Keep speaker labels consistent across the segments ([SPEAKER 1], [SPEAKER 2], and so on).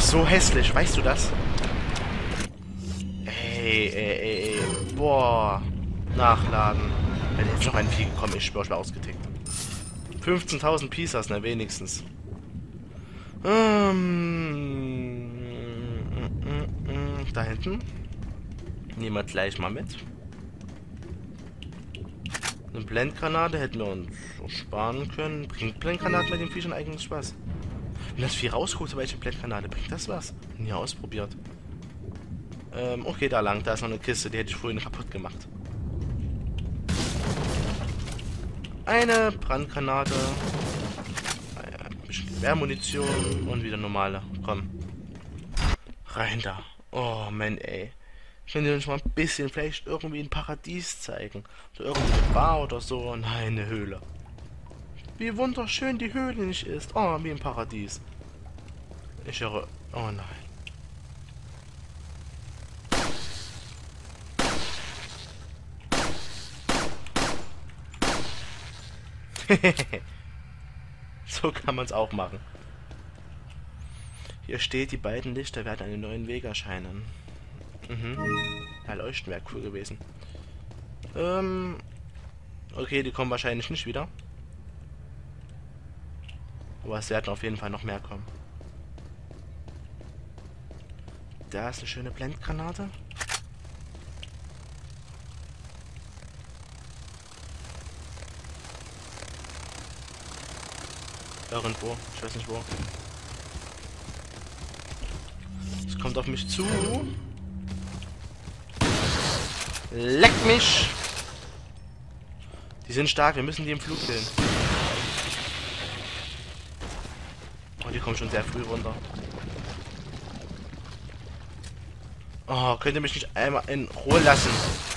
[SPEAKER 1] so hässlich, weißt du das? Ey. Boah. Nachladen. Wenn jetzt noch ein Vieh gekommen ist, wäre ich ausgetickt. 15.000 Pisas, ne, wenigstens. Da hinten. Nehmen wir gleich mal mit. Eine Blendgranate hätten wir uns sparen können. Bringt Blendgranate mit den Viechern eigentlich was? Wenn das Vieh rausguckt, welche Blendgranate, bringt das was? Nie ausprobiert. Okay, da lang. Da ist noch eine Kiste, die hätte ich vorhin kaputt gemacht. Eine Brandgranate. Ein bisschen Gewehrmunition und wieder normale. Komm. Rein da. Oh, Mann, ey. Können die uns mal ein bisschen vielleicht irgendwie ein Paradies zeigen? So irgendwie eine Bar oder so? Nein, eine Höhle. Wie wunderschön die Höhle nicht ist. Oh, wie im Paradies. Ich höre... Oh nein. So kann man es auch machen. Hier steht, die beiden Lichter werden einen neuen Weg erscheinen. Ja, leuchten wäre cool gewesen. Okay, die kommen wahrscheinlich nicht wieder. Aber es werden auf jeden Fall noch mehr kommen. Da ist eine schöne Blendgranate. Irgendwo, ich weiß nicht wo. Es kommt auf mich zu. Leck mich! Die sind stark, wir müssen die im Flug killen. Oh, die kommen schon sehr früh runter. Oh, könnt ihr mich nicht einmal in Ruhe lassen?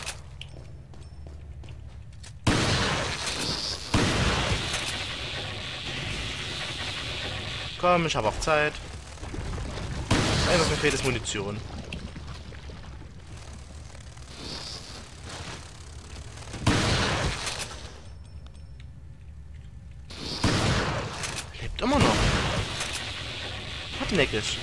[SPEAKER 1] Komm, ich habe auch Zeit. Einfach mir fehlt es Munition. Lebt immer noch. Hartnäckig.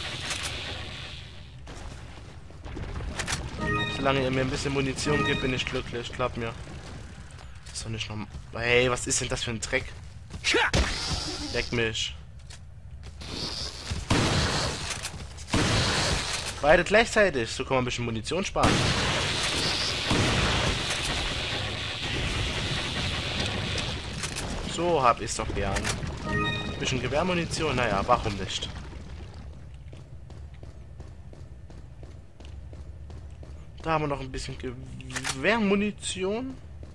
[SPEAKER 1] Solange ihr mir ein bisschen Munition gibt, bin ich glücklich. Glaub mir. Das ist doch nicht normal. Hey, was ist denn das für ein Dreck? Leck mich. Beide gleichzeitig. So kann man ein bisschen Munition sparen. So hab ich's doch gern. Ein bisschen Gewehrmunition. Naja, warum nicht? Da haben wir noch ein bisschen Gewehrmunition.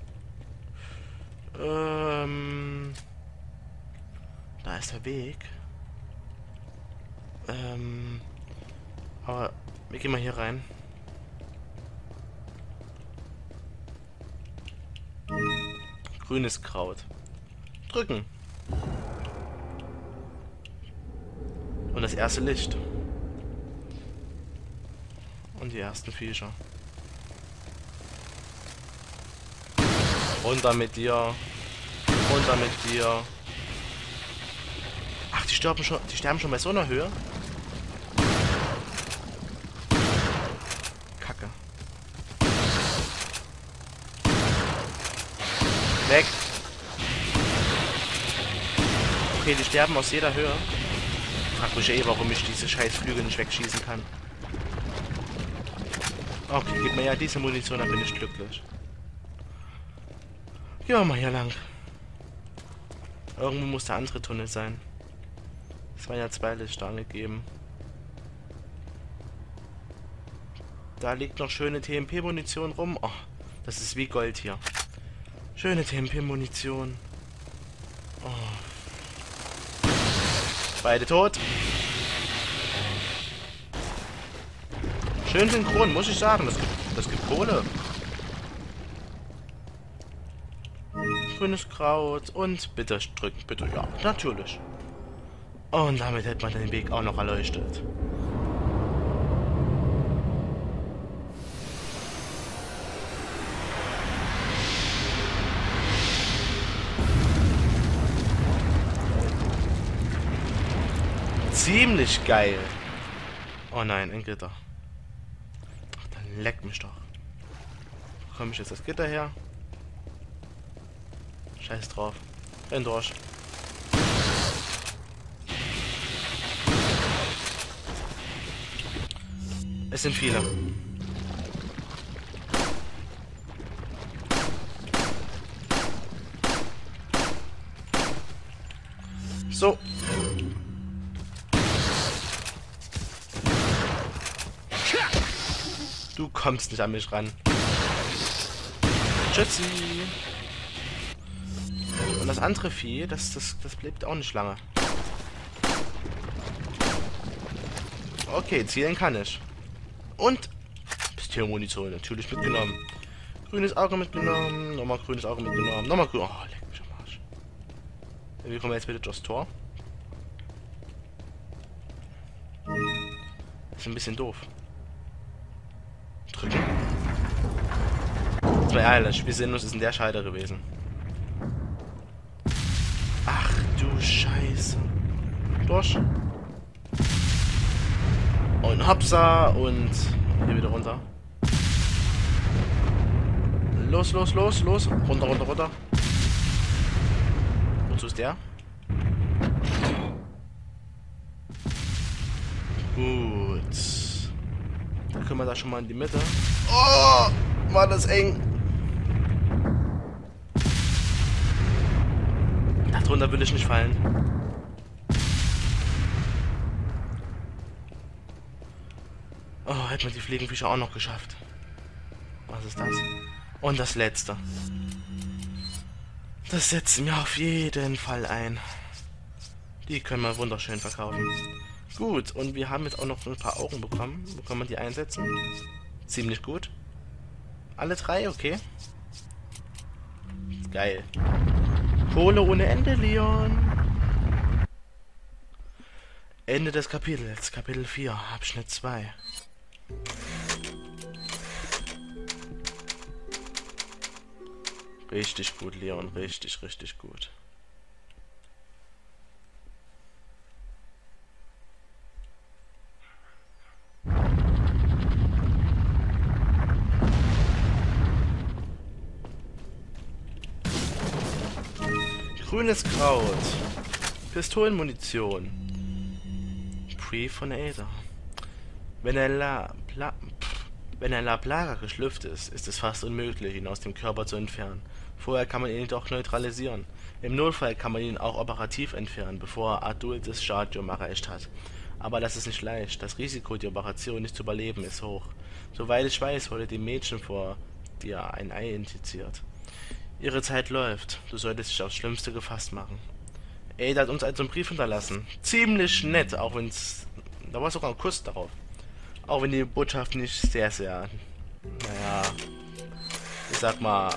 [SPEAKER 1] Da ist der Weg. Aber wir gehen mal hier rein. Grünes Kraut. Drücken. Und das erste Licht. Und die ersten Viecher. Runter mit dir. Runter mit dir. Ach, die sterben schon bei so einer Höhe? Kacke. Weg. Okay, die sterben aus jeder Höhe. Frag mich eh, warum ich diese scheiß Flügel nicht wegschießen kann. Okay, gib mir ja diese Munition, dann bin ich glücklich. Gehen wir mal hier lang. Irgendwo muss der andere Tunnel sein. Es waren ja 2 Lichter angegeben. Da liegt noch schöne TMP-Munition rum. Oh, das ist wie Gold hier. Schöne TMP-Munition. Oh. Beide tot. Schön synchron, muss ich sagen. Das gibt Kohle. Grünes Kraut und bitte drücken, bitte, ja, natürlich. Und damit hätte man den Weg auch noch erleuchtet. Ziemlich geil. Oh nein, ein Gitter. Ach, dann leck mich doch. Wo komme ich jetzt das Gitter her? Scheiß drauf. Renn durch. Es sind viele. So. Du kommst nicht an mich ran. Tschüssi. Und das andere Vieh, das bleibt auch nicht lange. Okay, zielen kann ich. Und Pistolmunition natürlich mitgenommen. Grünes Auge mitgenommen. Nochmal grünes Auge mitgenommen. Nochmal grün. Oh, leck mich am Arsch. Wie kommen wir jetzt bitte durchs Tor? Das ist ein bisschen doof. Drücken. Das war ehrlich. Wie sinnlos ist in der Scheide gewesen. Ach du Scheiße. Durch. Und Hopsa und hier wieder runter. Los, los, los, los. Runter, runter, runter. Wozu ist der? Gut. Dann können wir da schon mal in die Mitte. Oh, war das eng. Darunter will ich nicht fallen. Oh, hätten wir die Fliegenfische auch noch geschafft. Was ist das? Und das letzte. Das setzen wir auf jeden Fall ein. Die können wir wunderschön verkaufen. Gut, und wir haben jetzt auch noch ein paar Augen bekommen. Wo kann man die einsetzen? Ziemlich gut. Alle drei, okay. Geil. Kohle ohne Ende, Leon. Ende des Kapitels. Kapitel 4, Abschnitt 2. Richtig gut, Leon. Richtig, richtig gut. Grünes Kraut. Pistolenmunition. Pre-Fonator. Wenn ein La Plaga geschlüpft ist, ist es fast unmöglich, ihn aus dem Körper zu entfernen. Vorher kann man ihn jedoch neutralisieren. Im Notfall kann man ihn auch operativ entfernen, bevor er adultes Stadium erreicht hat. Aber das ist nicht leicht. Das Risiko, die Operation nicht zu überleben, ist hoch. Soweit ich weiß, wurde dem Mädchen vor dir ein Ei injiziert. Ihre Zeit läuft. Du solltest dich aufs Schlimmste gefasst machen. Ada hat uns also einen Brief hinterlassen. Ziemlich nett, auch wenn es... Da war sogar ein Kuss darauf. Auch wenn die Botschaft nicht sehr, sehr... Naja... Ich sag mal...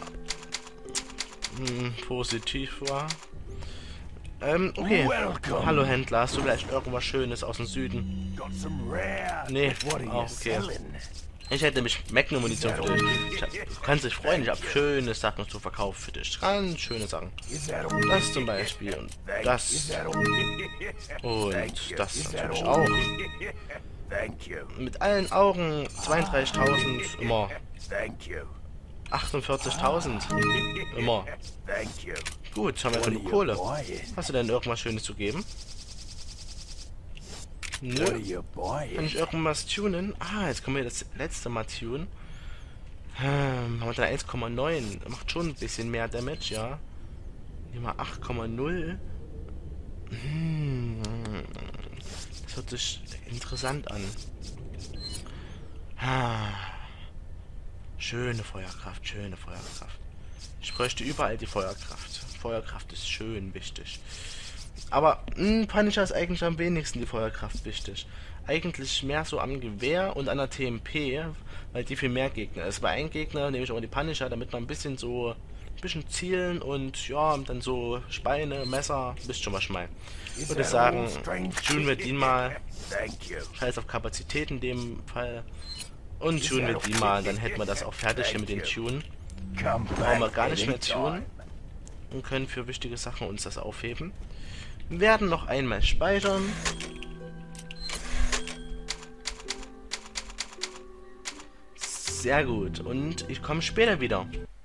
[SPEAKER 1] positiv war. Okay. Hallo Händler, hast du vielleicht irgendwas Schönes aus dem Süden? Nee, auch okay. Ich hätte nämlich Magnum-Munition für dich. Du kannst dich freuen, ich habe schöne Sachen zu verkaufen für dich. Ganz schöne Sachen. Das zum Beispiel und das. Und das natürlich auch. Mit allen Augen 32.000 immer. 48.000 immer. Gut, jetzt haben wir genug Kohle. Hast du denn irgendwas Schönes zu geben? Nö. Kann ich irgendwas tunen? Ah, jetzt können wir das letzte Mal tunen. Haben wir da 1,9. Macht schon ein bisschen mehr Damage, ja. Nehmen wir 8,0. Das hört sich interessant an. Schöne Feuerkraft, schöne Feuerkraft. Ich bräuchte überall die Feuerkraft. Feuerkraft ist schön wichtig. Aber Punisher ist eigentlich am wenigsten die Feuerkraft wichtig. Eigentlich mehr so am Gewehr und an der TMP, weil die viel mehr Gegner ist. Bei einem Gegner nehme ich auch die Punisher, damit man ein bisschen zielen und ja, dann so Speine, Messer, wisst schon was ich meine. Ich würde sagen, tunen wir den mal. Scheiß auf Kapazität in dem Fall. Und tunen wir die mal, dann hätten wir das auch fertig hier mit den Tunen. Brauchen wir gar nicht mehr tunen. Und können für wichtige Sachen uns das aufheben. Wir werden noch einmal speichern. Sehr gut. Und ich komme später wieder.